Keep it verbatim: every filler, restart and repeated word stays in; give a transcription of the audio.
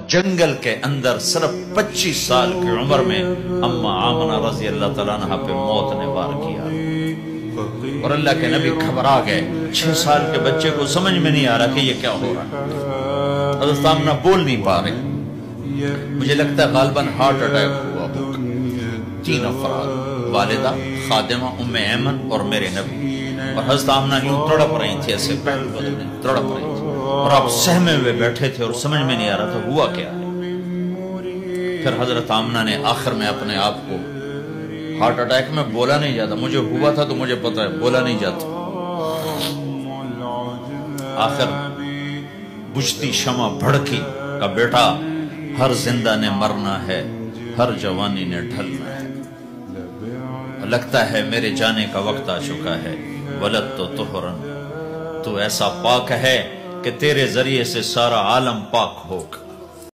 جنگل کے اندر صرف پچیس سال کی عمر میں اما آمنہ رضی اللہ تعالیٰ عنہ پہ موت نے وار کیا، اور اللہ کے نبی گھبرا گئے۔ چھ سال کے بچے کو سمجھ میں نہیں آ رہا کہ یہ کیا ہو رہا ہے۔ حضرت آمنہ بول نہیں پا رہے، مجھے لگتا ہے غالباً ہارٹ اٹیک ہوا ہوگا۔ تین افراد، والدہ، خادمہ ام ایمن اور میرے نبی، اور حضرت آمنہ یوں تڑپ رہی تھی، ایسے پہل بدلے تڑپ رہی تھی، اور آپ سہمے ہوئے بیٹھے تھے اور سمجھ میں نہیں آ رہا تھا ہوا کیا ہے۔ پھر حضرت آمنہ نے آخر میں اپنے آپ کو، ہارٹ اٹیک میں بولا نہیں جاتا، مجھے ہوا تھا تو مجھے پتا ہے بولا نہیں جاتا، آخر بجھتی شمع بھڑکی کا بیٹا ہر زندہ نے مرنا ہے، ہر جوانی نے ڈھلنا ہے، لگتا ہے میرے جانے کا وقت آ چکا ہے، ولد تو طہرن، تو ایسا پاک ہے کہ تیرے ذریعے سے سارا عالم پاک ہوگا۔